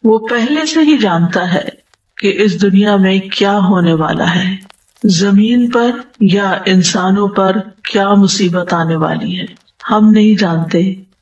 وہ پہلے سے ہی جانتا ہے کہ اس دنیا میں کیا ہونے والا ہے، زمین پر یا انسانوں پر کیا مصیبت آنے والی ہے. ہم نہیں جانتے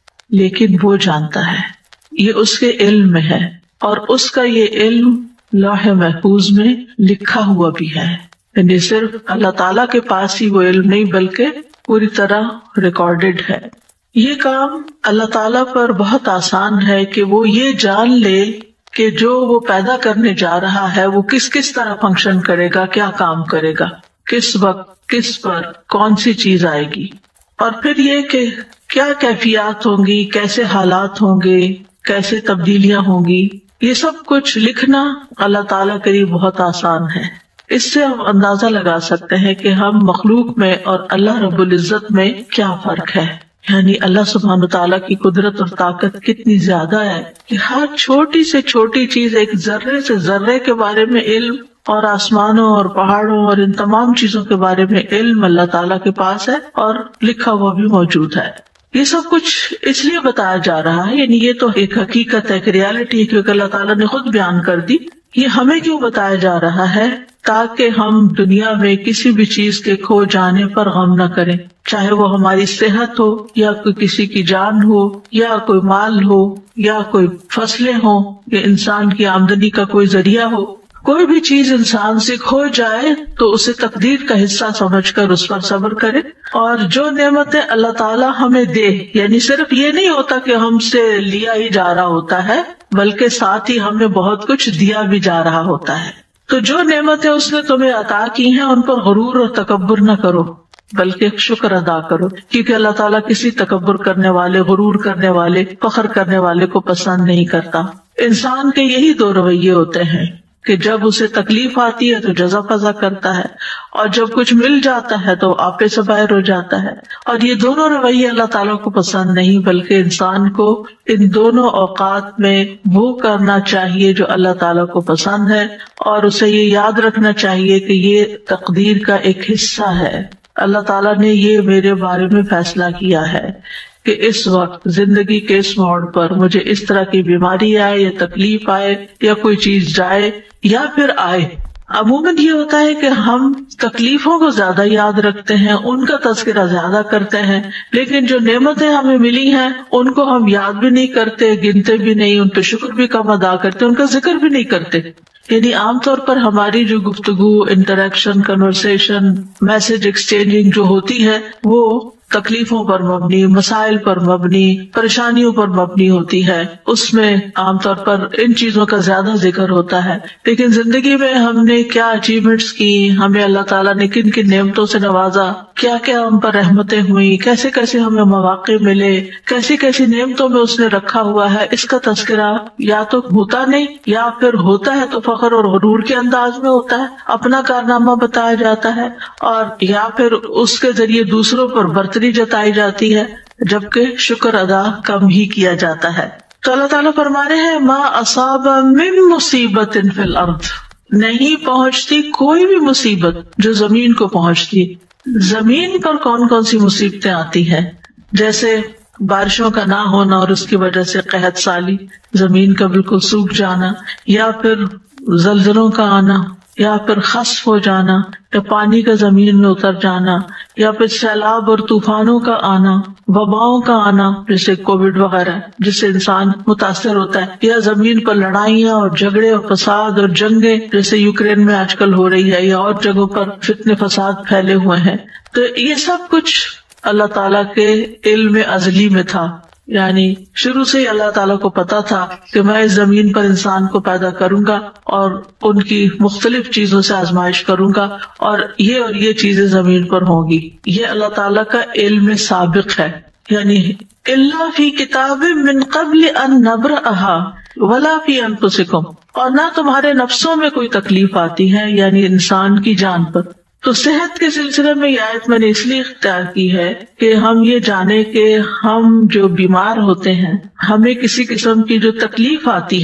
لیکن وہ جانتا ہے، یہ اس کے علم میں ہے، اور اس کا یہ علم لوح محفوظ میں لکھا ہوا بھی ہے. یعنی صرف اللہ تعالیٰ کے پاس ہی وہ علم نہیں بلکہ پوری طرح ریکارڈڈ ہے. یہ کام اللہ تعالیٰ پر بہت آسان ہے کہ وہ یہ جان لے کہ جو وہ پیدا کرنے جا رہا ہے وہ کس طرح فنکشن کرے گا، کیا کام کرے گا، کس وقت کس پر کون سی چیز آئے گی، اور پھر یہ کہ کیا کیفیات ہوں گی، کیسے حالات ہوں گے، کیسے تبدیلیاں ہوں گی. یہ سب کچھ لکھنا اللہ تعالیٰ کے لیے بہت آسان ہے. اس سے ہم اندازہ لگا سکتے ہیں کہ ہم مخلوق میں اور اللہ رب العزت میں کیا فرق ہے. یعنی اللہ سبحانہ تعالیٰ کی قدرت اور طاقت کتنی زیادہ ہے کہ ہر چھوٹی سے چھوٹی چیز، ایک ذرے سے ذرے کے بارے میں علم، اور آسمانوں اور پہاڑوں اور ان تمام چیزوں کے بارے میں علم اللہ تعالیٰ کے پاس ہے اور لکھا ہوا بھی موجود ہے. یہ سب کچھ اس لیے بتایا جا رہا ہے، یعنی یہ تو ایک حقیقت ہے، ایک ریالٹی ہے، کیونکہ اللہ تعالیٰ نے خود بیان کر دی. یہ ہمیں کیوں بتایا جا رہا ہے؟ تاکہ ہم دنیا میں کسی بھی چیز کے کھو جانے پر غم نہ کریں، چاہے وہ ہماری صحت ہو یا کوئی کسی کی جان ہو یا کوئی مال ہو یا کوئی فصلیں ہوں یا انسان کی آمدنی کا کوئی ذریعہ ہو. کوئی بھی چیز انسان سے کھو جائے تو اسے تقدیر کا حصہ سمجھ کر اس پر صبر کرے، اور جو نعمتیں اللہ تعالیٰ ہمیں دے، یعنی صرف یہ نہیں ہوتا کہ ہم سے لیا ہی جا رہا ہوتا ہے بلکہ ساتھ ہی ہمیں بہت کچھ دیا بھی جا رہا ہوتا ہے. تو جو نعمتیں اس نے تمہیں عطا کی ہیں ان پر غرور اور تکبر نہ کرو بلکہ شکر ادا کرو، کیونکہ اللہ تعالیٰ کسی تکبر کرنے والے، غرور کرنے والے، فخر کرنے والے کو پسند نہیں کرتا. انسان کے یہی دو رویے ہوتے ہیں کہ جب اسے تکلیف آتی ہے تو جزا فضا کرتا ہے، اور جب کچھ مل جاتا ہے تو آپے سے باہر ہو جاتا ہے. اور یہ دونوں رویے اللہ تعالیٰ کو پسند نہیں، بلکہ انسان کو ان دونوں اوقات میں وہ کرنا چاہیے جو اللہ تعالیٰ کو پسند ہے، اور اسے یہ یاد رکھنا چاہیے کہ یہ تقدیر کا ایک حصہ ہے. اللہ تعالیٰ نے یہ میرے بارے میں فیصلہ کیا ہے کہ اس وقت زندگی کے اس موڑ پر مجھے اس طرح کی بیماری آئے یا تکلیف آئے یا کوئی چیز جائے یا پھر آئے. عموماً یہ ہوتا ہے کہ ہم تکلیفوں کو زیادہ یاد رکھتے ہیں، ان کا تذکرہ زیادہ کرتے ہیں، لیکن جو نعمتیں ہمیں ملی ہیں ان کو ہم یاد بھی نہیں کرتے، گنتے بھی نہیں، ان پہ شکر بھی کم ادا کرتے، ان کا ذکر بھی نہیں کرتے. یعنی عام طور پر ہماری جو گفتگو، انٹریکشن، کنورسیشن، میسج ایکسچینجنگ جو ہوتی ہے وہ تکلیفوں پر مبنی، مسائل پر مبنی، پریشانیوں پر مبنی ہوتی ہے. اس میں عام طور پر ان چیزوں کا زیادہ ذکر ہوتا ہے. لیکن زندگی میں ہم نے کیا اچیومنٹس کی، ہمیں اللہ تعالیٰ نے کن کن نعمتوں سے نوازا، کیا کیا ہم پر رحمتیں ہوئی، کیسے کیسے ہمیں مواقع ملے، کیسی کیسی نعمتوں میں اس نے رکھا ہوا ہے، اس کا تذکرہ یا تو ہوتا نہیں، یا پھر ہوتا ہے تو فخر اور غرور کے انداز میں ہوتا ہے، اپنا کارنامہ بتایا جاتا ہے، اور یا پھر اس کے ذریعے دوسروں پر برتری جتائی جاتی ہے، جبکہ شکر ادا کم ہی کیا جاتا ہے. تو اللہ تعالیٰ فرما رہے ہیں ما اصاب من مصیبت فی الارض، نہیں پہنچتی کوئی بھی مصیبت جو زمین کو پہنچتی. زمین پر کون کون سی مصیبتیں آتی ہیں؟ جیسے بارشوں کا نہ ہونا اور اس کی وجہ سے قحط سالی، زمین کا بالکل سوکھ جانا، یا پھر زلزلوں کا آنا، یا پھر خسف ہو جانا، یا پانی کا زمین میں اتر جانا، یا پھر سیلاب اور طوفانوں کا آنا، وباؤں کا آنا جیسے کووڈ وغیرہ جس سے انسان متاثر ہوتا ہے، یا زمین پر لڑائیاں اور جھگڑے اور فساد اور جنگیں جیسے یوکرین میں آج کل ہو رہی ہے، یا اور جگہوں پر فتنے فساد پھیلے ہوئے ہیں. تو یہ سب کچھ اللہ تعالیٰ کے علم ازلی میں تھا. یعنی شروع سے ہی اللہ تعالیٰ کو پتا تھا کہ میں اس زمین پر انسان کو پیدا کروں گا اور ان کی مختلف چیزوں سے آزمائش کروں گا، اور یہ چیزیں زمین پر ہوں گی. یہ اللہ تعالیٰ کا علم سابق ہے. یعنی الا فی کتاب من قبل ان نبرأها ولا فی انفسکم، اور نہ تمہارے نفسوں میں کوئی تکلیف آتی ہے، یعنی انسان کی جان پر. تو صحت کے سلسلے میں یہ آیت میں نے اس لیے اختیار کی ہے کہ ہم یہ جانیں کہ ہم جو بیمار ہوتے ہیں، ہمیں کسی قسم کی جو تکلیف آتی ہے،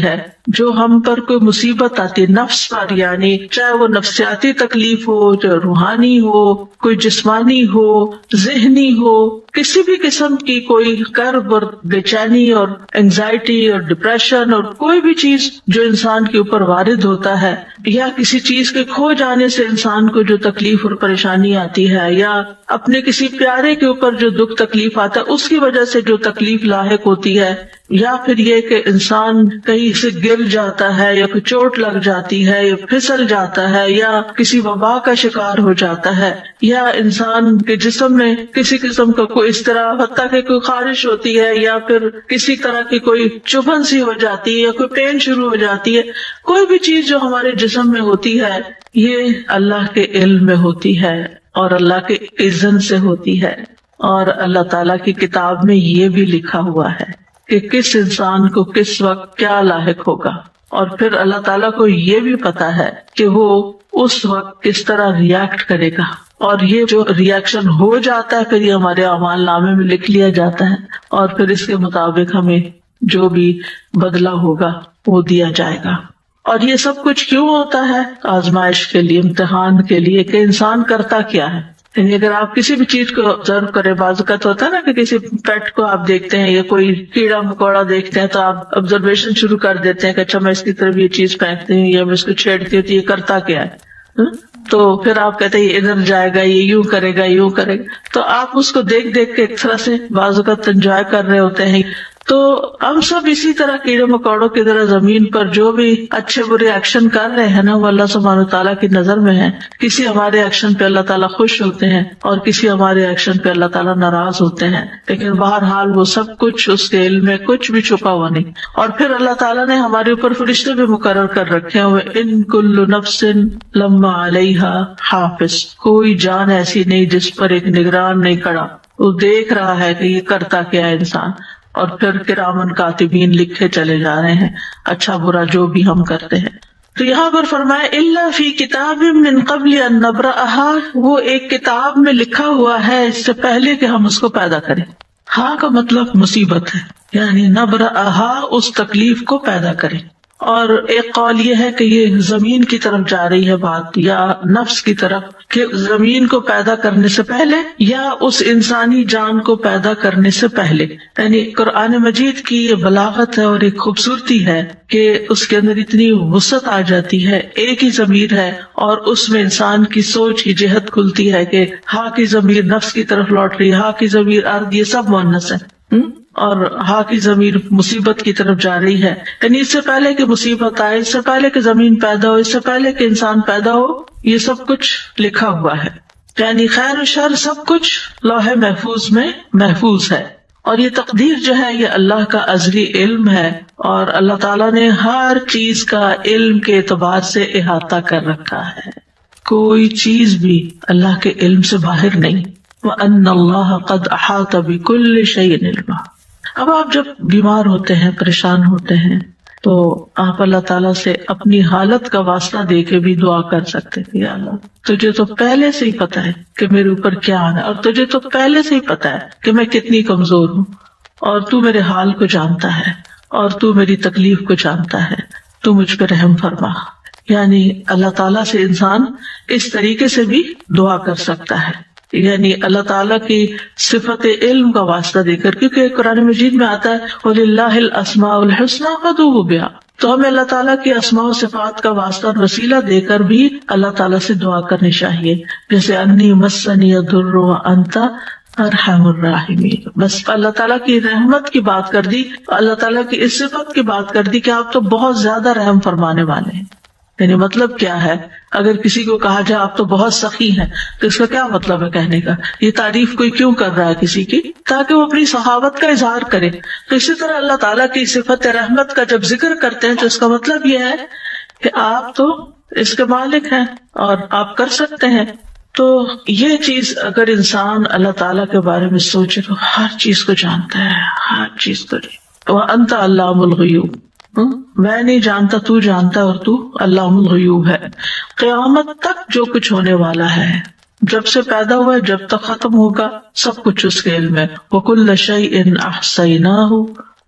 جو ہم پر کوئی مصیبت آتی ہے نفس پر، یعنی چاہے وہ نفسیاتی تکلیف ہو، چاہے روحانی ہو، کوئی جسمانی ہو، ذہنی ہو، کسی بھی قسم کی کوئی کرب اور بے چینی اور انگزائٹی اور ڈپریشن اور کوئی بھی چیز جو انسان کے اوپر وارد ہوتا ہے، یا کسی چیز کے کھو جانے سے انسان کو جو تکلیف اور پریشانی آتی ہے، یا اپنے کسی پیارے کے اوپر جو دکھ تکلیف آتا ہے اس کی وجہ سے جو تکلیف لاحق ہوتی ہے، یا پھر یہ کہ انسان کہیں سے گر جاتا ہے، یا کوئی چوٹ لگ جاتی ہے، یا پھسل جاتا ہے، یا کسی وبا کا شکار ہو جاتا ہے، یا انسان کے جسم میں کسی قسم کا کوئی اس طرح حتیٰ کہ کوئی خارش ہوتی ہے، یا پھر کسی طرح کی کوئی چبھن سی ہو جاتی ہے، یا کوئی پین شروع ہو جاتی ہے، کوئی بھی چیز جو ہمارے جسم میں ہوتی ہے یہ اللہ کے علم میں ہوتی ہے اور اللہ کے اذن سے ہوتی ہے، اور اللہ تعالیٰ کی کتاب میں یہ بھی لکھا ہوا ہے کہ کس انسان کو کس وقت کیا لاحق ہوگا، اور پھر اللہ تعالیٰ کو یہ بھی پتا ہے کہ وہ اس وقت کس طرح ریئیکٹ کرے گا، اور یہ جو ریئیکشن ہو جاتا ہے پھر یہ ہمارے اعمال نامے میں لکھ لیا جاتا ہے، اور پھر اس کے مطابق ہمیں جو بھی بدلہ ہوگا وہ دیا جائے گا۔ اور یہ سب کچھ کیوں ہوتا ہے؟ آزمائش کے لیے، امتحان کے لیے کہ انسان کرتا کیا ہے۔ یعنی اگر آپ کسی بھی چیز کو آبزرو کریں، بعض اوقات ہوتا ہے نا کہ کسی پیٹ کو آپ دیکھتے ہیں یا کوئی کیڑا مکوڑا دیکھتے ہیں تو آپ آبزرویشن شروع کر دیتے ہیں کہ اچھا میں اس کی طرف یہ چیز پھینکتی ہوں یا میں اس کو چھیڑتی ہوں تو یہ کرتا کیا ہے، تو پھر آپ کہتے ہیں یہ ادھر جائے گا، یہ یوں کرے گا، یوں کرے گا، تو آپ اس کو دیکھ دیکھ کے ایک طرح سے بعض اوقات انجوائے کر رہے ہوتے ہیں۔ تو ہم سب اسی طرح کیڑے مکوڑوں کی طرح زمین پر جو بھی اچھے برے ایکشن کر رہے ہیں نا وہ اللہ سبحانہ تعالیٰ کی نظر میں ہے۔ کسی ہمارے ایکشن پہ اللہ تعالیٰ خوش ہوتے ہیں اور کسی ہمارے ایکشن پہ اللہ تعالیٰ ناراض ہوتے ہیں، لیکن بہرحال وہ سب کچھ اس کے علم میں کچھ بھی چھپا ہوا نہیں۔ اور پھر اللہ تعالیٰ نے ہمارے اوپر فرشتے بھی مقرر کر رکھے ہوئے، ان کل نفس لما علیہا حافظ، کوئی جان ایسی نہیں جس پر ایک نگران نہیں کھڑا، وہ دیکھ رہا ہے کہ یہ کرتا کیا ہے انسان، اور پھر کرامن کاتبین لکھے چلے جا رہے ہیں اچھا برا جو بھی ہم کرتے ہیں۔ تو یہاں پر فرمایا الا فی کتاب من قبل ان نبرأها، وہ ایک کتاب میں لکھا ہوا ہے اس سے پہلے کہ ہم اس کو پیدا کریں۔ ہاں کا مطلب مصیبت ہے، یعنی نبرأها اس تکلیف کو پیدا کریں۔ اور ایک قول یہ ہے کہ یہ زمین کی طرف جا رہی ہے بات، یا نفس کی طرف، کہ زمین کو پیدا کرنے سے پہلے یا اس انسانی جان کو پیدا کرنے سے پہلے۔ یعنی قرآن مجید کی یہ بلاغت ہے اور ایک خوبصورتی ہے کہ اس کے اندر اتنی وسعت آ جاتی ہے، ایک ہی ضمیر ہے اور اس میں انسان کی سوچ کی جہت کھلتی ہے کہ ہاں کی ضمیر نفس کی طرف لوٹ رہی، ہاں کی ضمیر ارض، یہ سب مؤنث ہے، اور ہاں کی ضمیر مصیبت کی طرف جا رہی ہے۔ یعنی اس سے پہلے کہ مصیبت آئے، اس سے پہلے کہ زمین پیدا ہو، اس سے پہلے کہ انسان پیدا ہو، یہ سب کچھ لکھا ہوا ہے۔ یعنی خیر و شر سب کچھ لوح محفوظ میں محفوظ ہے، اور یہ تقدیر جو ہے یہ اللہ کا ازلی علم ہے، اور اللہ تعالیٰ نے ہر چیز کا علم کے اعتبار سے احاطہ کر رکھا ہے، کوئی چیز بھی اللہ کے علم سے باہر نہیں۔ وَأَنَّ اللَّهَ قَدْ أَحَاطَ بِكُلِّ شَيْءٍ عِلْمًا۔ اب آپ جب بیمار ہوتے ہیں، پریشان ہوتے ہیں، تو آپ اللہ تعالیٰ سے اپنی حالت کا واسطہ دے کے بھی دعا کر سکتے ہیں، یا اللہ تجھے تو پہلے سے ہی پتا ہے کہ میرے اوپر کیا آنا ہے، اور تجھے تو پہلے سے ہی پتا ہے کہ میں کتنی کمزور ہوں، اور تو میرے حال کو جانتا ہے، اور تو میری تکلیف کو جانتا ہے، تو مجھ پہ رحم فرما۔ یعنی اللہ تعالیٰ سے انسان اس طریقے سے بھی دعا کر سکتا ہے، یعنی اللہ تعالیٰ کی صفت علم کا واسطہ دے کر، کیونکہ قرآن مجید میں آتا ہے وَلِلَّهِ الْأَسْمَاءُ الْحُسْنَىٰ فَادْعُوهُ بِهَا، تو ہمیں اللہ تعالیٰ کی اسماء و صفات کا واسطہ اور وسیلہ دے کر بھی اللہ تعالیٰ سے دعا کرنی چاہیے، جیسے انی مسنی الضر وانت ارحم الراحمین۔ بس اللہ تعالیٰ کی رحمت کی بات کر دی، اللہ تعالیٰ کی اس صفت کی بات کر دی کہ آپ تو بہت زیادہ رحم فرمانے والے ہیں۔ یعنی مطلب کیا ہے؟ اگر کسی کو کہا جائے آپ تو بہت سخی ہیں تو اس کا کیا مطلب ہے کہنے کا؟ یہ تعریف کوئی کیوں کر رہا ہے کسی کی؟ تاکہ وہ اپنی سخاوت کا اظہار کرے۔ تو اسی طرح اللہ تعالیٰ کی صفت رحمت کا جب ذکر کرتے ہیں تو اس کا مطلب یہ ہے کہ آپ تو اس کے مالک ہیں اور آپ کر سکتے ہیں۔ تو یہ چیز اگر انسان اللہ تعالیٰ کے بارے میں سوچے تو ہر چیز کو جانتا ہے، ہر چیز کو۔ وَأَنْتَ عَلَّامُ الْغُیُوبِ، میں نہیں جانتا، تو جانتا، اور تو علام الغیوب ہے۔ قیامت تک جو کچھ ہونے والا ہے، جب سے پیدا ہوا ہے جب تک ختم ہوگا، سب کچھ اس کے علم ہے۔ وَكُلَّ شَيْءٍ أَحْصَيْنَاهُ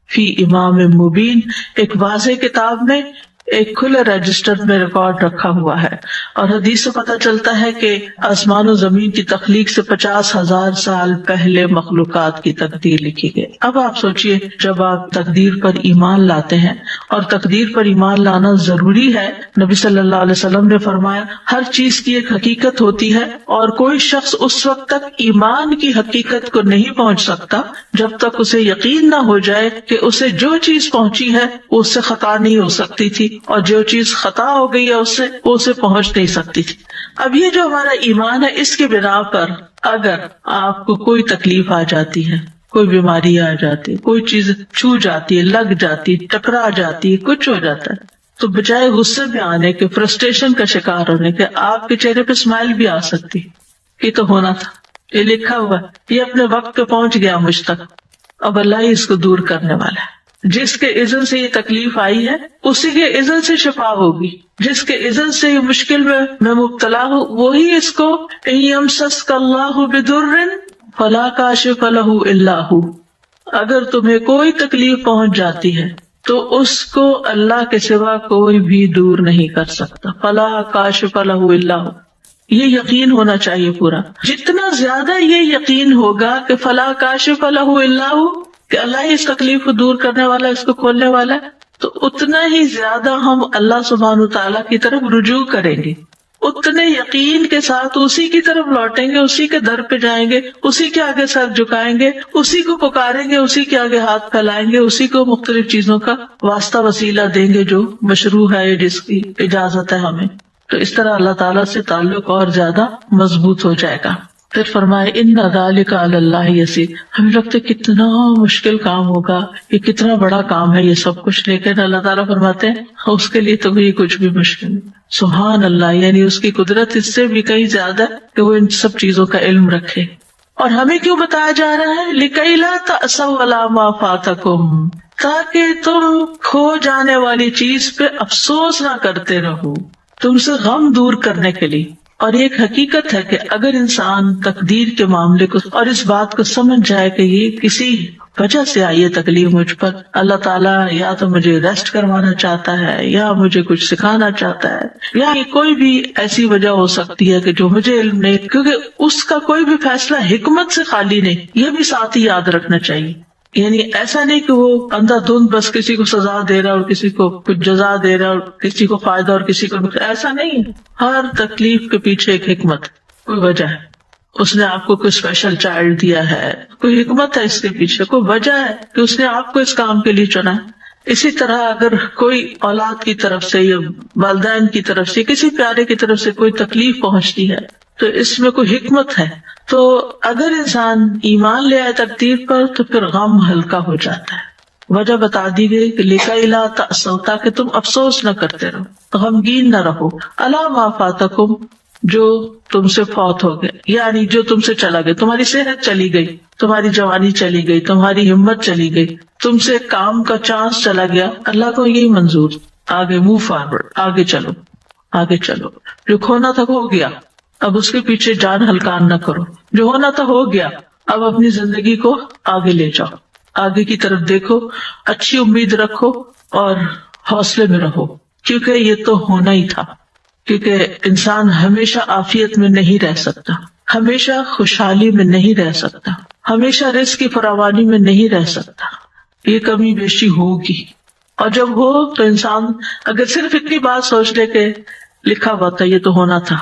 فی امام مبین، ایک واضح کتاب میں، ایک کھلے رجسٹر میں ریکارڈ رکھا ہوا ہے. اور حدیث سے پتہ چلتا ہے کہ آسمان و زمین کی تخلیق سے 50,000 سال پہلے مخلوقات کی تقدیر لکھی گئی. اب آپ سوچئے، جب آپ تقدیر پر ایمان لاتے ہیں، اور تقدیر پر ایمان لانا ضروری ہے، نبی صلی اللہ علیہ وسلم نے فرمایا ہر چیز کی ایک حقیقت ہوتی ہے، اور کوئی شخص اس وقت تک ایمان کی حقیقت کو نہیں پہنچ سکتا جب تک اسے یقین نہ ہو جائے کہ اسے جو چیز پہنچی ہے وہ اس سے خطا نہیں ہو سکتی تھی، اور جو چیز خطا ہو گئی ہے اس سے وہ اسے پہنچ نہیں سکتی تھی. اب یہ جو ہمارا ایمان ہے، اس کی بنا پر اگر آپ کو کوئی تکلیف آ جاتی ہے، کوئی بیماری آ جاتی ہے، کوئی چیز چھو جاتی ہے، لگ جاتی ہے، ٹکرا جاتی ہے، کچھ ہو جاتا ہے، تو بجائے غصے میں آنے کے، فرسٹریشن کا شکار ہونے کے، آپ کے چہرے پہ اسمائل بھی آ سکتی. یہ تو ہونا تھا، یہ لکھا ہوا، یہ اپنے وقت پہ پہنچ گیا مجھ تک، اب اللہ ہی اس کو دور کرنے والا ہے. جس کے اذن سے یہ تکلیف آئی ہے اسی کے اذن سے شفا ہوگی، جس کے اذن سے یہ مشکل میں مبتلا ہو وہی اس کو ان یمسسک اللہ بضر فلا کاشف لہ الا ہو، اگر تمہیں کوئی تکلیف پہنچ جاتی ہے تو اس کو اللہ کے سوا کوئی بھی دور نہیں کر سکتا. فلا کاشف لہ الا ہو، یہ یقین ہونا چاہیے پورا. جتنا زیادہ یہ یقین ہوگا کہ فلا کاشف لہ الا ہو، کہ اللہ ہی اس تکلیف کو دور کرنے والا ہے، اس کو کھولنے والا ہے، تو اتنا ہی زیادہ ہم اللہ سبحانہ وتعالیٰ کی طرف رجوع کریں گے، اتنے یقین کے ساتھ اسی کی طرف لوٹیں گے، اسی کے در پہ جائیں گے، اسی کے آگے سر جھکائیں گے، اسی کو پکاریں گے، اسی کے آگے ہاتھ پھیلائیں گے، اسی کو مختلف چیزوں کا واسطہ وسیلہ دیں گے جو مشروع ہے، جس کی اجازت ہے ہمیں. تو اس طرح اللہ تعالیٰ سے تعلق اور زیادہ مضبوط ہو جائے گا. پھر فرمائے ان ذالک علی اللہ یسیر. ہمیں لگتا ہے کتنا مشکل کام ہوگا، یہ کتنا بڑا کام ہے یہ سب کچھ، لیکن اللہ تعالیٰ فرماتے ہیں اس کے لیے تو یہ کچھ بھی مشکل نہیں. سبحان اللہ، یعنی اس کی قدرت اس سے بھی کہیں زیادہ کہ وہ ان سب چیزوں کا علم رکھے. اور ہمیں کیوں بتایا جا رہا ہے؟ لِكَيْ لَا تَأْسَوْا عَلَىٰ مَا فَاتَكُمْ، تاکہ تم کھو جانے والی چیز پہ افسوس نہ کرتے رہو، تم سے غم دور کرنے کے لیے. اور یہ ایک حقیقت ہے کہ اگر انسان تقدیر کے معاملے کو اور اس بات کو سمجھ جائے کہ یہ کسی وجہ سے آئی ہے تکلیف مجھ پر، اللہ تعالیٰ یا تو مجھے ریسٹ کروانا چاہتا ہے، یا مجھے کچھ سکھانا چاہتا ہے، یا کوئی بھی ایسی وجہ ہو سکتی ہے کہ جو مجھے علم نہیں، کیونکہ اس کا کوئی بھی فیصلہ حکمت سے خالی نہیں، یہ بھی ساتھ ہی یاد رکھنا چاہیے. یعنی ایسا نہیں کہ وہ اندھا دھند بس کسی کو سزا دے رہا اور کسی کو کچھ جزا دے رہا اور کسی کو فائدہ اور کسی کو ایسا نہیں ہے. ہر تکلیف کے پیچھے ایک حکمت، کوئی وجہ ہے. اس نے آپ کو کوئی اسپیشل چائلڈ دیا ہے، کوئی حکمت ہے اس کے پیچھے، کوئی وجہ ہے کہ اس نے آپ کو اس کام کے لیے چنا ہے. اسی طرح اگر کوئی اولاد کی طرف سے یا والدین کی طرف سے کسی پیارے کی طرف سے کوئی تکلیف پہنچتی ہے تو اس میں کوئی حکمت ہے. تو اگر انسان ایمان لے آئے تقدیر پر تو پھر غم ہلکا ہو جاتا ہے. وجہ بتا دی گئی کہ لِكَيْ لَا تَأْسَوْا، تاکہ تم افسوس نہ کرتے رہو، غمگین نہ رہو، عَلَىٰ مَا فَاتَكُمْ، جو تم سے فوت ہو گئے، یعنی جو تم سے چلا گیا، تمہاری صحت چلی گئی، تمہاری جوانی چلی گئی، تمہاری ہمت چلی گئی، تم سے کام کا چانس چلا گیا. اللہ کو یہی منظور، آگے موو فارورڈ، آگے چلو، آگے چلو. جو کھونا تھا ہو گیا، اب اس کے پیچھے جان ہلکان نہ کرو. جو ہونا تھا ہو گیا، اب اپنی زندگی کو آگے لے جاؤ، آگے کی طرف دیکھو، اچھی امید رکھو اور حوصلے میں رہو، کیونکہ یہ تو ہونا ہی تھا. کیونکہ انسان ہمیشہ عافیت میں نہیں رہ سکتا، ہمیشہ خوشحالی میں نہیں رہ سکتا، ہمیشہ رزق کی فراوانی میں نہیں رہ سکتا. یہ کمی بیشی ہوگی، اور جب ہو تو انسان اگر صرف اتنی بات سوچ لے کہ لکھا ہوا تھا، یہ تو ہونا تھا،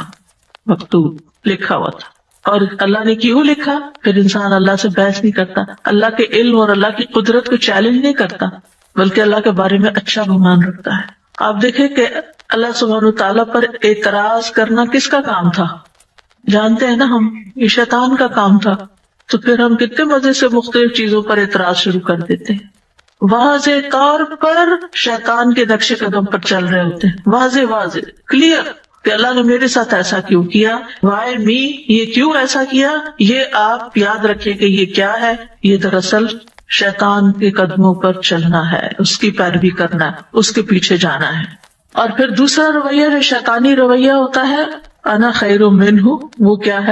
مکتوب لکھا ہوا تھا، اور اللہ نے کیوں لکھا، پھر انسان اللہ سے بحث نہیں کرتا، اللہ کے علم اور اللہ کی قدرت کو چیلنج نہیں کرتا، بلکہ اللہ کے بارے میں اچھا گمان رکھتا ہے. آپ دیکھیں کہ اللہ سبحانہ تعالیٰ پر اعتراض کرنا کس کا کام تھا؟ جانتے ہیں نا ہم، یہ شیطان کا کام تھا. تو پھر ہم کتنے مزے سے مختلف چیزوں پر اعتراض شروع کر دیتے ہیں. واضح طور پر شیطان کے نقش قدم پر چل رہے ہوتے ہیں، واضح کلیئر کہ اللہ نے میرے ساتھ ایسا کیوں کیا، وائی می، یہ کیوں ایسا کیا. یہ آپ یاد رکھیں کہ یہ کیا ہے، یہ دراصل شیطان کے قدموں پر چلنا ہے، اس کی پیروی کرنا ہے، اس کے پیچھے جانا ہے. اور پھر دوسرا رویہ جو شیطانی رویہ ہوتا ہے، انا خیر منہ، وہ کیا ہے،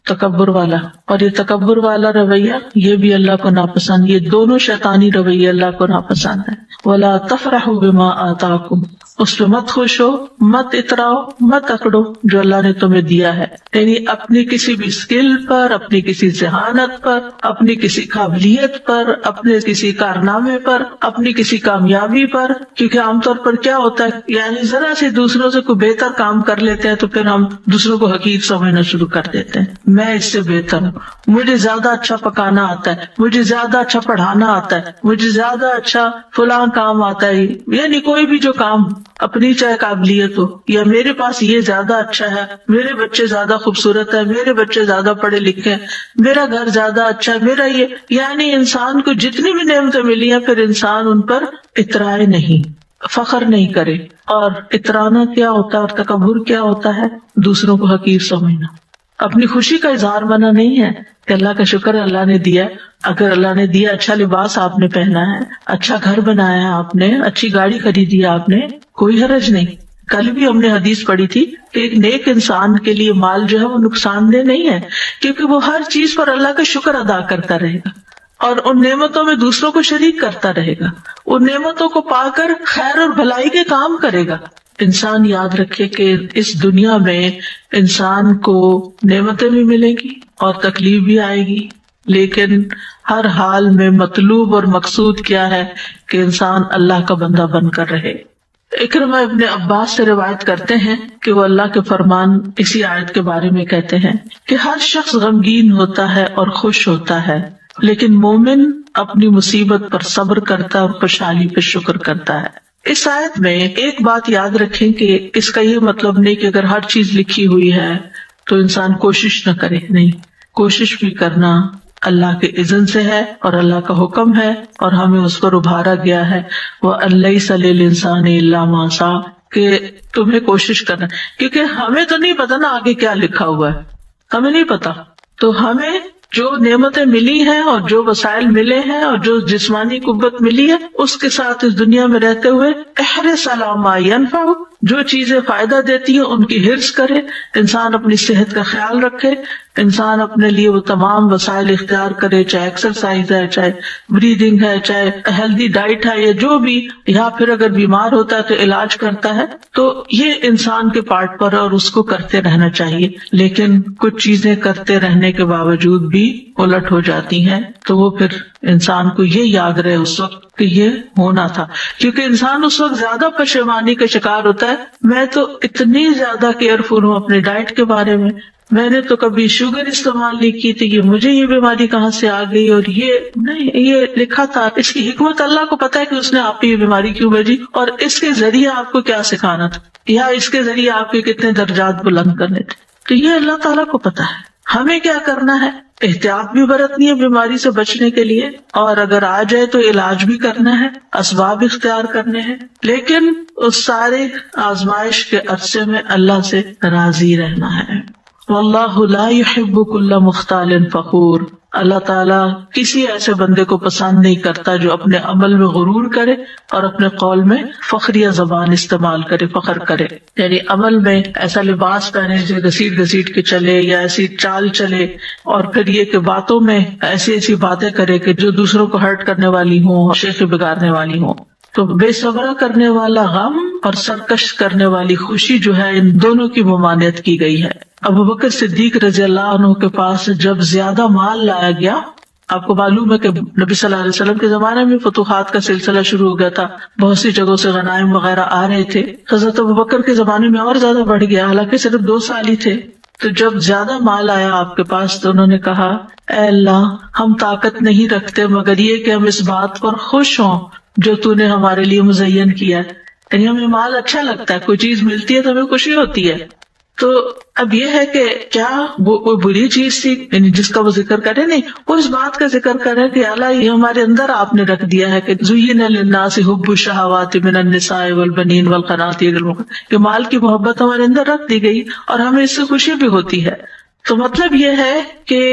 تکبر والا، اور یہ تکبر والا رویہ یہ بھی اللہ کو ناپسند، یہ دونوں شیطانی رویے اللہ کو ناپسند ہے۔ وَلَا تَفْرَحُوا بِمَا آتَاكُمْ، اس پہ مت خوش ہو، مت اتراؤ، مت اکڑو جو اللہ نے تمہیں دیا ہے، یعنی اپنی کسی بھی اسکل پر، اپنی کسی ذہانت پر، اپنی کسی قابلیت پر، اپنے کسی کارنامے پر، اپنی کسی کامیابی پر، کیونکہ عام طور پر کیا ہوتا ہے، یعنی ذرا سے دوسروں سے کوئی بہتر کام کر لیتے ہیں تو پھر ہم دوسروں کو حقیر سمجھنا شروع کر دیتے ہیں، میں اس سے بہتر ہوں، مجھے زیادہ اچھا پکانا آتا ہے، مجھے زیادہ اچھا پڑھانا آتا ہے، مجھے زیادہ اچھا فلاں کام آتا ہے، یعنی کوئی بھی جو کام اپنی چاہے قابلیت ہو، یا میرے پاس یہ زیادہ اچھا ہے، میرے بچے زیادہ خوبصورت ہے، میرے بچے زیادہ پڑھے لکھے ہیں، میرا گھر زیادہ اچھا ہے، میرا یہ، یعنی انسان کو جتنی بھی نعمتیں ملی ہیں پھر انسان ان پر اترائے نہیں، فخر نہیں کرے۔ اور اترانا کیا ہوتا ہے اور تکبر کیا ہوتا ہے؟ دوسروں کو حقیر سمجھنا۔ اپنی خوشی کا اظہار منع نہیں ہے کہ اللہ کا شکر ہے اللہ نے دیا، اگر اللہ نے دیا، اچھا لباس آپ نے پہنا ہے، اچھا گھر بنایا ہے آپ نے، اچھی گاڑی خریدی ہے آپ نے، کوئی حرج نہیں۔ کل بھی ہم نے حدیث پڑھی تھی کہ ایک نیک انسان کے لیے مال جو ہے وہ نقصان دہ نہیں ہے، کیونکہ وہ ہر چیز پر اللہ کا شکر ادا کرتا رہے گا اور ان نعمتوں میں دوسروں کو شریک کرتا رہے گا، ان نعمتوں کو پا کر خیر اور بھلائی کے کام کرے گا۔ انسان یاد رکھے کہ اس دنیا میں انسان کو نعمتیں بھی ملیں گی اور تکلیف بھی آئے گی، لیکن ہر حال میں مطلوب اور مقصود کیا ہے کہ انسان اللہ کا بندہ بن کر رہے۔ اکرمہ ابن عباس سے روایت کرتے ہیں کہ وہ اللہ کے فرمان اسی آیت کے بارے میں کہتے ہیں کہ ہر شخص غمگین ہوتا ہے اور خوش ہوتا ہے، لیکن مومن اپنی مصیبت پر صبر کرتا ہے اور خوشحالی پہ شکر کرتا ہے۔ اس آیت میں ایک بات یاد رکھیں کہ اس کا یہ مطلب نہیں کہ اگر ہر چیز لکھی ہوئی ہے تو انسان کوشش نہ کرے، نہیں، کوشش بھی کرنا اللہ کے اذن سے ہے اور اللہ کا حکم ہے اور ہمیں اس پر ابھارا گیا ہے، وَأَلَّيْسَ لِلْإِنسَانِ إِلَّا مَا سَعَىٰ، کہ تمہیں کوشش کرنا، کیونکہ ہمیں تو نہیں پتا نا آگے کیا لکھا ہوا ہے، ہمیں نہیں پتا، تو ہمیں جو نعمتیں ملی ہیں اور جو وسائل ملے ہیں اور جو جسمانی قوت ملی ہے اس کے ساتھ اس دنیا میں رہتے ہوئے احرص علی ما ینفع، جو چیزیں فائدہ دیتی ہیں ان کی حرص کرے، انسان اپنی صحت کا خیال رکھے، انسان اپنے لیے وہ تمام وسائل اختیار کرے، چاہے ایکسرسائز ہے، چاہے بریدنگ ہے، چاہے ہیلدی ڈائٹ ہے، یا جو بھی، یا پھر اگر بیمار ہوتا ہے تو علاج کرتا ہے، تو یہ انسان کے پارٹ پر اور اس کو کرتے رہنا چاہیے۔ لیکن کچھ چیزیں کرتے رہنے کے باوجود بھی الٹ ہو جاتی ہیں تو وہ پھر انسان کو یہ یاد رہے اس وقت کہ یہ ہونا تھا، کیونکہ انسان اس وقت زیادہ پشیمانی کا شکار ہوتا ہے، میں تو اتنی زیادہ کیئرفل ہوں اپنے ڈائٹ کے بارے میں نے تو کبھی شوگر استعمال نہیں کی تھی، مجھے یہ بیماری کہاں سے آ گئی، اور یہ نہیں، یہ لکھا تھا، اس کی حکمت اللہ کو پتا ہے کہ اس نے آپ کو یہ بیماری کیوں بھیجی اور اس کے ذریعے آپ کو کیا سکھانا تھا، یا اس کے ذریعے آپ کے کتنے درجات بلند کرنے تھے، تو یہ اللہ تعالیٰ کو پتا ہے۔ ہمیں کیا کرنا ہے؟ احتیاط بھی برتنی ہے بیماری سے بچنے کے لیے، اور اگر آ جائے تو علاج بھی کرنا ہے، اسباب اختیار کرنے ہیں، لیکن اس سارے آزمائش کے عرصے میں اللہ سے راضی رہنا ہے۔ واللہ لا يحب كل مختال فخور، اللہ تعالیٰ کسی ایسے بندے کو پسند نہیں کرتا جو اپنے عمل میں غرور کرے اور اپنے قول میں فخریہ زبان استعمال کرے، فخر کرے، یعنی عمل میں ایسا لباس پہنے جو گھسیٹ گھسیٹ کے چلے یا ایسی چال چلے، اور پھر یہ کہ باتوں میں ایسی ایسی باتیں کرے کہ جو دوسروں کو ہرٹ کرنے والی ہوں، شیخ بگاڑنے والی ہوں۔ تو بے صبرہ کرنے والا غم اور سرکش کرنے والی خوشی جو ہے، ان دونوں کی ممانعت کی گئی ہے۔ ابو بکر صدیق رضی اللہ عنہ کے پاس جب زیادہ مال لایا گیا، آپ کو معلوم ہے کہ نبی صلی اللہ علیہ وسلم کے زمانے میں فتوحات کا سلسلہ شروع ہو گیا تھا، بہت سی جگہوں سے غنائم وغیرہ آ رہے تھے، حضرت ابو بکر کے زمانے میں اور زیادہ بڑھ گیا، حالانکہ صرف 2 سال ہی تھے۔ تو جب زیادہ مال آیا آپ کے پاس تو انہوں نے کہا، اے اللہ، ہم طاقت نہیں رکھتے مگر یہ کہ ہم اس بات پر خوش ہوں جو تو نے ہمارے لیے مزین کیا ہے، یعنی ہمیں مال اچھا لگتا ہے، کوئی چیز ملتی ہے تو ہمیں خوشی ہوتی ہے۔ تو اب یہ ہے کہ کیا وہ کوئی بری چیز تھی یعنی جس کا وہ ذکر کرے؟ نہیں، وہ اس بات کا ذکر کرے کہ اللہ یہ ہمارے اندر آپ نے رکھ دیا ہے کہ زین للناس حب الشہوات من النساء والبنین والقناطیر المقنطرۃ، کہ مال کی محبت ہمارے اندر رکھ دی گئی اور ہمیں اس سے خوشی بھی ہوتی ہے۔ تو مطلب یہ ہے کہ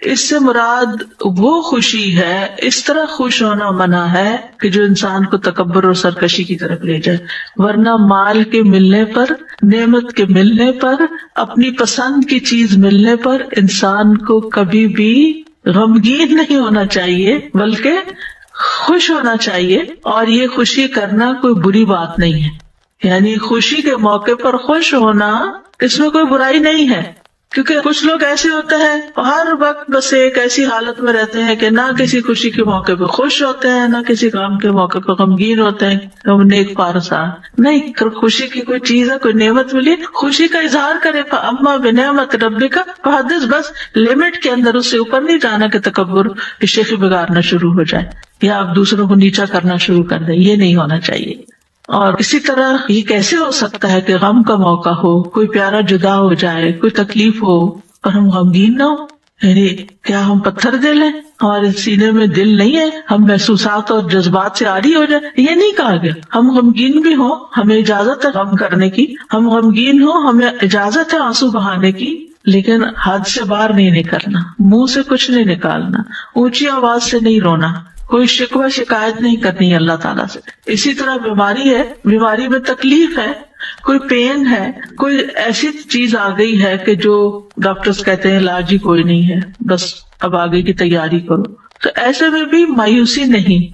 اس سے مراد وہ خوشی ہے، اس طرح خوش ہونا منع ہے کہ جو انسان کو تکبر اور سرکشی کی طرف لے جائے. ورنہ مال کے ملنے پر، نعمت کے ملنے پر، اپنی پسند کی چیز ملنے پر انسان کو کبھی بھی غمگین نہیں ہونا چاہیے بلکہ خوش ہونا چاہیے. اور یہ خوشی کرنا کوئی بری بات نہیں ہے، یعنی خوشی کے موقع پر خوش ہونا اس میں کوئی برائی نہیں ہے. کیونکہ کچھ لوگ ایسے ہوتے ہیں ہر وقت بس ایک ایسی حالت میں رہتے ہیں کہ نہ کسی خوشی کے موقع پہ خوش ہوتے ہیں، نہ کسی غم کے موقع پہ غمگین ہوتے ہیں. ہم نیک پارسا نہیں، خوشی کی کوئی چیز ہے، کوئی نعمت ملی، خوشی کا اظہار کرے. اما بنعمت ربک فحدث، بس لمٹ کے اندر، اس سے اوپر نہیں جانا کہ تکبر شیخی بگاڑنا شروع ہو جائے یا آپ دوسروں کو نیچا کرنا شروع کر دیں. یہ نہیں ہونا چاہیے. اور اسی طرح یہ کیسے ہو سکتا ہے کہ غم کا موقع ہو، کوئی پیارا جدا ہو جائے، کوئی تکلیف ہو اور ہم غمگین نہ ہو؟ یعنی کیا ہم پتھر دل ہیں؟ ہمارے سینے میں دل نہیں ہے؟ ہم محسوسات اور جذبات سے عاری ہو جائے؟ یہ نہیں کہا گیا. ہم غمگین بھی ہوں، ہمیں اجازت ہے غم کرنے کی، ہم غمگین ہوں، ہمیں اجازت ہے آنسو بہانے کی، لیکن حد سے باہر نہیں نکلنا، منہ سے کچھ نہیں نکالنا، اونچی آواز سے نہیں رونا، کوئی شکوہ شکایت نہیں کرنی اللہ تعالیٰ سے. اسی طرح بیماری ہے، بیماری میں تکلیف ہے، کوئی پین ہے، کوئی ایسی چیز آ گئی ہے کہ جو ڈاکٹرز کہتے ہیں علاج ہی کوئی نہیں ہے، بس اب آگے کی تیاری کرو. تو ایسے میں بھی مایوسی نہیں،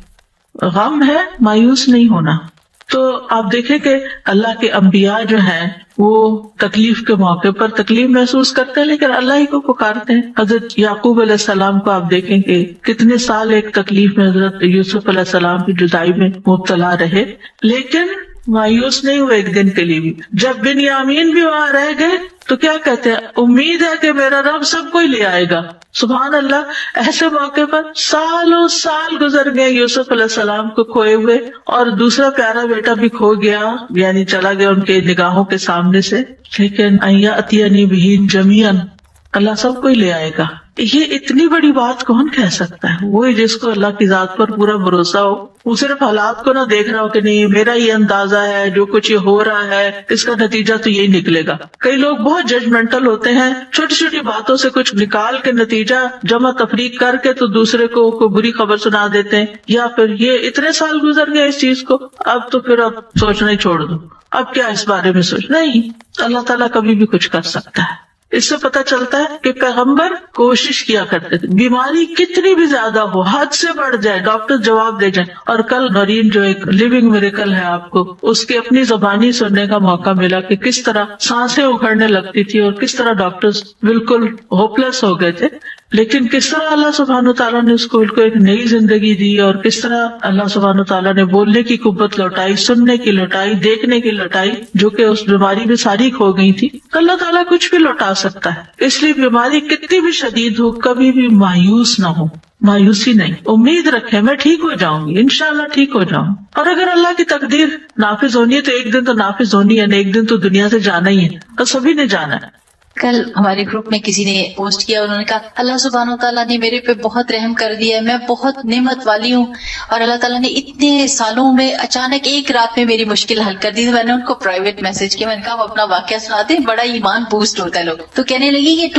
غم ہے، مایوس نہیں ہونا. تو آپ دیکھیں کہ اللہ کے انبیاء جو ہیں وہ تکلیف کے موقع پر تکلیف محسوس کرتے ہیں لیکن اللہ ہی کو پکارتے ہیں. حضرت یعقوب علیہ السلام کو آپ دیکھیں کہ کتنے سال ایک تکلیف میں حضرت یوسف علیہ السلام کی جدائی میں مبتلا رہے، لیکن مایوس نہیں ہوئے ایک دن کے لیے بھی. جب بنیامین بھی وہاں رہ گئے تو کیا کہتے ہیں، امید ہے کہ میرا رب سب کو ہی لے آئے گا. سبحان اللہ. ایسے موقع پر سالوں سال گزر گئے یوسف علیہ السلام کو کھوئے ہوئے، اور دوسرا پیارا بیٹا بھی کھو گیا، یعنی چلا گیا ان کے نگاہوں کے سامنے سے. لیکن ایاتینی بہ جمیعا، اللہ سب کو ہی لے آئے گا. یہ اتنی بڑی بات کون کہہ سکتا ہے؟ وہی جس کو اللہ کی ذات پر پورا بھروسہ ہو، وہ صرف حالات کو نہ دیکھ رہا ہو کہ نہیں میرا یہ اندازہ ہے، جو کچھ یہ ہو رہا ہے اس کا نتیجہ تو یہی نکلے گا. کئی لوگ بہت ججمنٹل ہوتے ہیں، چھوٹی چھوٹی باتوں سے کچھ نکال کے نتیجہ جمع تفریق کر کے تو دوسرے کو کوئی بری خبر سنا دیتے ہیں، یا پھر یہ اتنے سال گزر گئے اس چیز کو، اب تو پھر اب سوچنا ہی چھوڑ دو، اب کیا اس بارے میں سوچ. نہیں، اللہ تعالیٰ کبھی بھی کچھ کر سکتا ہے. اس سے پتہ چلتا ہے کہ پیغمبر کوشش کیا کرتے تھے، بیماری کتنی بھی زیادہ ہو، حد سے بڑھ جائے، ڈاکٹر جواب دے جائیں. اور کل نورین جو ایک لیونگ میریکل ہے، آپ کو اس کی اپنی زبانی سننے کا موقع ملا کہ کس طرح سانسیں اکھڑنے لگتی تھی اور کس طرح ڈاکٹرز بالکل ہوپلیس ہو گئے تھے، لیکن کس طرح اللہ سبحانہ وتعالیٰ نے اس کو ایک نئی زندگی دی، اور کس طرح اللہ سبحانہ وتعالیٰ نے بولنے کی قوت لوٹائی، سننے کی لوٹائی، دیکھنے کی لوٹائی، جو کہ اس بیماری میں ساری کھو گئی تھی. اللہ تعالیٰ کچھ بھی لوٹا سکتا ہے. اس لیے بیماری کتنی بھی شدید ہو کبھی بھی مایوس نہ ہو، مایوسی نہیں، امید رکھے میں ٹھیک ہو جاؤں گی، انشاءاللہ ٹھیک ہو جاؤں. اور اگر اللہ کی تقدیر نافذ ہونی ہے تو ایک دن تو نافذ ہونی ہے، ایک دن تو دنیا سے جانا ہی ہے، اور سبھی نے جانا ہے. کل ہمارے گروپ میں کسی نے پوسٹ کیا، انہوں نے کہا اللہ سبحانہ تعالیٰ نے میرے پہ بہت رحم کر دیا ہے، میں بہت نعمت والی ہوں، اور اللہ تعالیٰ نے اتنے سالوں میں اچانک ایک رات میں میری مشکل حل کر دی. تو میں نے ان کو پرائیویٹ میسج کیا، میں نے کہا آپ اپنا واقعہ سناتے ہیں، بڑا ایمان بوسٹ ہوتا ہے لوگ. تو کہنے لگی کہ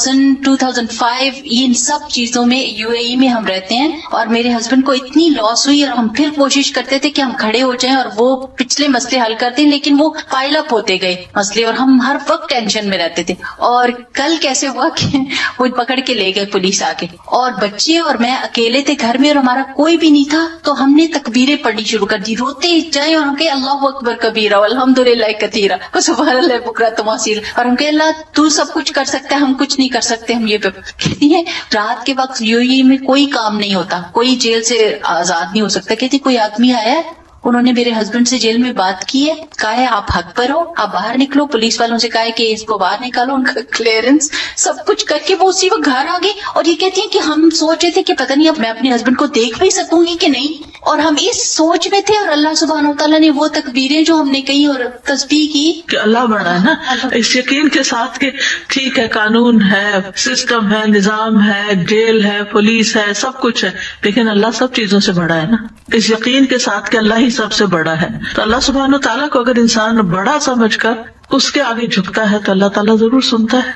2005 ان سب چیزوں میں UAE میں ہم رہتے ہیں، اور میرے ہسبینڈ کو اتنی لاس ہوئی، اور ہم پھر کوشش کرتے تھے کہ ہم کھڑے ہو جائیں اور وہ پچھلے مسئلے حل کرتے ہیں، لیکن وہ پائل اپ ہوتے گئے مسئلے، اور ہم ہر وقت ٹینشن میں رہتے تھے. اور کل کیسے ہوا کہ وہ پکڑ کے لے گئے پولیس آ کے، اور بچے اور میں اکیلے تھے گھر میں، اور ہمارا کوئی بھی نہیں تھا. تو ہم نے تکبیریں پڑھنی شروع کر دی، روتے جائیں، اور ہم کہے اللہ اکبر کبیرہ والحمدللہ کثیرہ وسبحان اللہ بکرۃ واصیلا، اور ہم کہے اللہ تو سب کچھ کر سکتا ہے، ہم کچھ نہیں کر سکتے. ہم یہ کہتی ہیں رات کے وقت UAE میں کوئی کام نہیں ہوتا، کوئی جیل سے آزاد نہیں ہو سکتا. کہتی کوئی آدمی آیا ہے، انہوں نے میرے ہسبینڈ سے جیل میں بات کی ہے، کہا ہے آپ حق پر ہو، آپ باہر نکلو. پولیس والوں سے کہا ہے کہ اس کو باہر نکالو، ان کا کلیئرنس سب کچھ کر کے وہ اسی وقت گھر آ گئی. اور یہ کہتی ہیں کہ ہم سوچ رہے تھے کہ پتہ نہیں اب میں اپنے ہسبینڈ کو دیکھ بھی سکوں گی کہ نہیں، اور ہم اس سوچ میں تھے، اور اللہ سبحانہ وتعالیٰ نے وہ تکبیریں جو ہم نے کہی اور تسبیح کی کہ اللہ بڑا ہے نا، اس یقین کے ساتھ کہ ٹھیک ہے قانون ہے، سسٹم ہے، نظام ہے، جیل ہے، پولیس ہے، سب کچھ ہے، لیکن اللہ سب چیزوں سے بڑا ہے نا. اس یقین کے ساتھ کہ اللہ ہی سب سے بڑا ہے. تو اللہ سبحانہ تعالیٰ کو اگر انسان بڑا سمجھ کر اس کے آگے جھکتا ہے تو اللہ تعالیٰ ضرور سنتا ہے.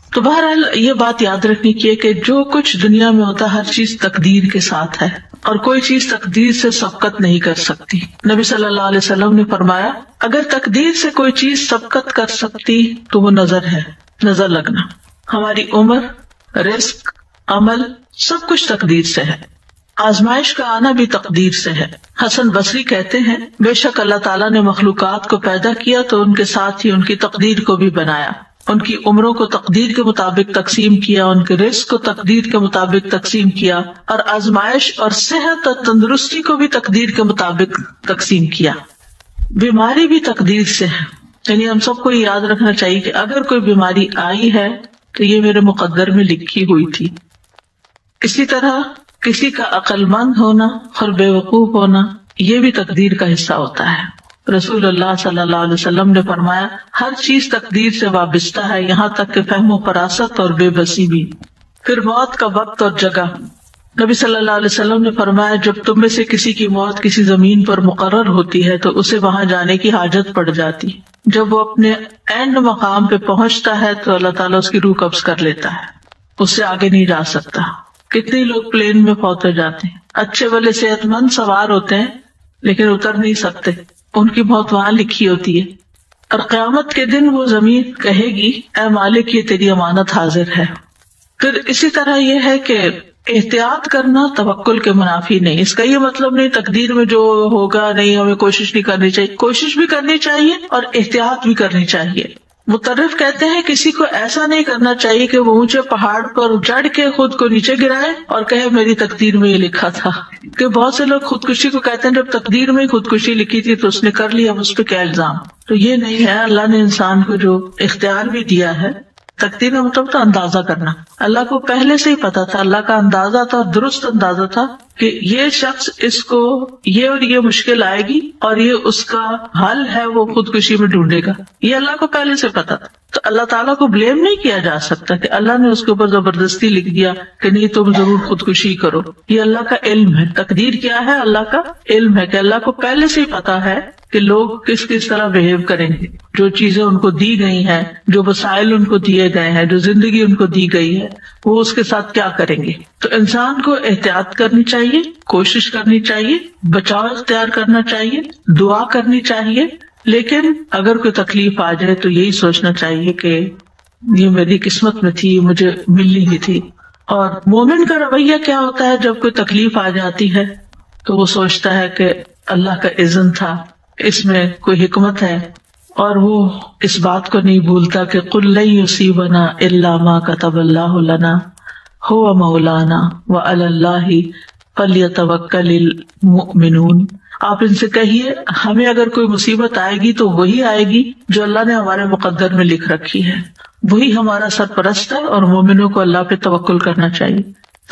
تو بہرحال یہ بات یاد رکھنی چاہیے کہ جو کچھ دنیا میں ہوتا ہے ہر چیز تقدیر کے ساتھ ہے، اور کوئی چیز تقدیر سے سبقت نہیں کر سکتی. نبی صلی اللہ علیہ وسلم نے فرمایا اگر تقدیر سے کوئی چیز سبقت کر سکتی تو وہ نظر ہے، نظر لگنا. ہماری عمر، رزق، عمل سب کچھ تقدیر سے ہے. آزمائش کا آنا بھی تقدیر سے ہے. حسن بصری کہتے ہیں بے شک اللہ تعالیٰ نے مخلوقات کو پیدا کیا تو ان کے ساتھ ہی ان کی تقدیر کو بھی بنایا. ان کی عمروں کو تقدیر کے مطابق تقسیم کیا، ان کے رزق کو تقدیر کے مطابق تقسیم کیا، اور آزمائش اور صحت اور تندرستی کو بھی تقدیر کے مطابق تقسیم کیا. بیماری بھی تقدیر سے ہے، یعنی ہم سب کو یاد رکھنا چاہیے کہ اگر کوئی بیماری آئی ہے تو یہ میرے مقدر میں لکھی ہوئی تھی. اسی طرح کسی کا عقل مند ہونا اور بے وقوف ہونا یہ بھی تقدیر کا حصہ ہوتا ہے. رسول اللہ صلی اللہ علیہ وسلم نے فرمایا ہر چیز تقدیر سے وابستہ ہے، یہاں تک کہ فہم و فراست اور بے بسی بھی. پھر موت کا وقت اور جگہ. نبی صلی اللہ علیہ وسلم نے فرمایا جب تم میں سے کسی کی موت کسی زمین پر مقرر ہوتی ہے تو اسے وہاں جانے کی حاجت پڑ جاتی. جب وہ اپنے اینڈ مقام پہ پہنچتا ہے تو اللہ تعالیٰ اس کی روح قبض کر لیتا ہے، اس سے آگے نہیں جا سکتا. کتنے لوگ پلین میں فوت ہو جاتے ہیں، اچھے والے صحت مند سوار ہوتے ہیں لیکن اتر نہیں سکتے، ان کی موت وہاں لکھی ہوتی ہے. اور قیامت کے دن وہ زمین کہے گی اے مالک یہ تیری امانت حاضر ہے. پھر اسی طرح یہ ہے کہ احتیاط کرنا توکل کے منافی نہیں. اس کا یہ مطلب نہیں تقدیر میں جو ہوگا نہیں ہمیں کوشش نہیں کرنی چاہیے، کوشش بھی کرنی چاہیے اور احتیاط بھی کرنی چاہیے. مترف کہتے ہیں کسی کو ایسا نہیں کرنا چاہیے کہ وہ اونچے پہاڑ پر چڑھ کے خود کو نیچے گرائے اور کہے میری تقدیر میں یہ لکھا تھا. کہ بہت سے لوگ خودکشی کو کہتے ہیں جب تقدیر میں خودکشی لکھی تھی تو اس نے کر لیا، اس پہ کیا الزام. تو یہ نہیں ہے. اللہ نے انسان کو جو اختیار بھی دیا ہے، تقدیر کا مطلب تھا اندازہ کرنا. اللہ کو پہلے سے ہی پتا تھا، اللہ کا اندازہ تھا، درست اندازہ تھا کہ یہ شخص اس کو یہ اور یہ مشکل آئے گی اور یہ اس کا حل ہے وہ خودکشی میں ڈھونڈے گا. یہ اللہ کو پہلے سے پتا تھا. تو اللہ تعالیٰ کو بلیم نہیں کیا جا سکتا کہ اللہ نے اس کے اوپر زبردستی لکھ دیا کہ نہیں تم ضرور خودکشی کرو. یہ اللہ کا علم ہے. تقدیر کیا ہے؟ اللہ کا علم ہے کہ اللہ کو پہلے سے ہی پتا ہے کہ لوگ کس کس طرح بہیو کریں گے. جو چیزیں ان کو دی گئی ہیں، جو وسائل ان کو دیے گئے ہیں، جو زندگی ان کو دی گئی ہے، وہ اس کے ساتھ کیا کریں گے. تو انسان کو احتیاط کرنی چاہیے، کوشش کرنی چاہیے، بچاؤ اختیار کرنا چاہیے، دعا کرنی چاہیے. لیکن اگر کوئی تکلیف آ جائے تو یہی سوچنا چاہیے کہ یہ میری قسمت میں تھی، مجھے ملنی ہی تھی. اور مومن کا رویہ کیا ہوتا ہے جب کوئی تکلیف آ جاتی ہے تو وہ سوچتا ہے کہ اللہ کا اذن تھا، اس میں کوئی حکمت ہے، اور وہ اس بات کو نہیں بھولتا کہ قُلْ لَن يُصِيبَنَا إِلَّا مَا كَتَبَ اللَّهُ لَنَا هُوَ مَوْلَانَا وَعَلَى اللَّهِ فَلْيَتَوَكَّلِ الْمُؤْمِنُونَ. آپ ان سے کہیے ہمیں اگر کوئی مصیبت آئے گی تو وہی آئے گی جو اللہ نے ہمارے مقدر میں لکھ رکھی ہے، وہی ہمارا سرپرست ہے، اور مومنوں کو اللہ پہ توکل کرنا چاہیے.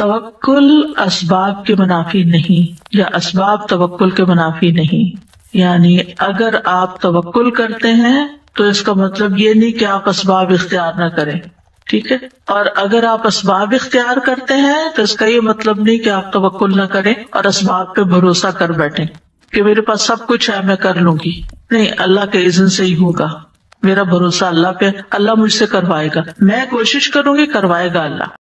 توکل اسباب کے منافی نہیں، یا اسباب توکل کے منافی نہیں. یعنی اگر آپ توکل کرتے ہیں تو اس کا مطلب یہ نہیں کہ آپ اسباب اختیار نہ کریں، ٹھیک ہے. اور اگر آپ اسباب اختیار کرتے ہیں تو اس کا یہ مطلب نہیں کہ آپ توکل نہ کریں اور اسباب پہ بھروسہ کر بیٹھیں کہ میرے پاس سب کچھ ہے میں کر لوں گی. نہیں، اللہ کے اذن سے ہی ہوگا. میرا بھروسہ اللہ پہ، اللہ مجھ سے کروائے گا. میں کوشش کروں گی، کروائے گا اللہ.